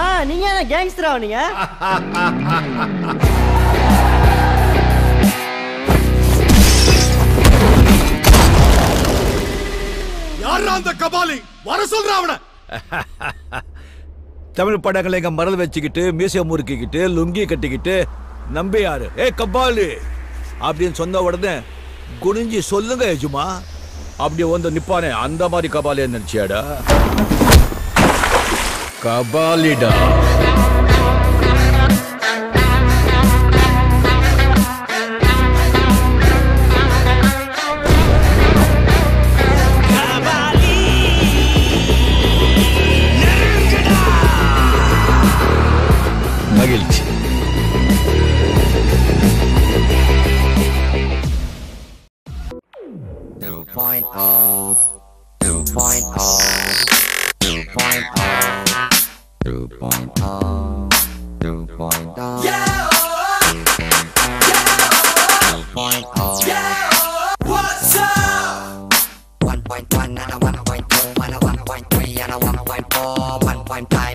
நீங்க என்ன கேங்ஸ்டரா நீங்க? யாரா அந்த கபாலி? வர சொல்ற அவன. தமிழ் படங்களை எங்க மரல் வச்சுக்கிட்டு மியூசியம் முறுக்கிக்கிட்டு லுங்கி கட்டிக்கிட்டு நம்பி யாரு கபாலி அப்படின்னு சொன்ன உடனே குனிஞ்சி சொல்லுங்க எஜுமா அப்படி வந்து நிப்பானே அந்த மாதிரி கபாலி நினைச்சியாடா? கபாலிடா. மகிழ்ச்சி. What's up? 1.1 and a 1.2 and a 1.3 and a 1.4, 1.5.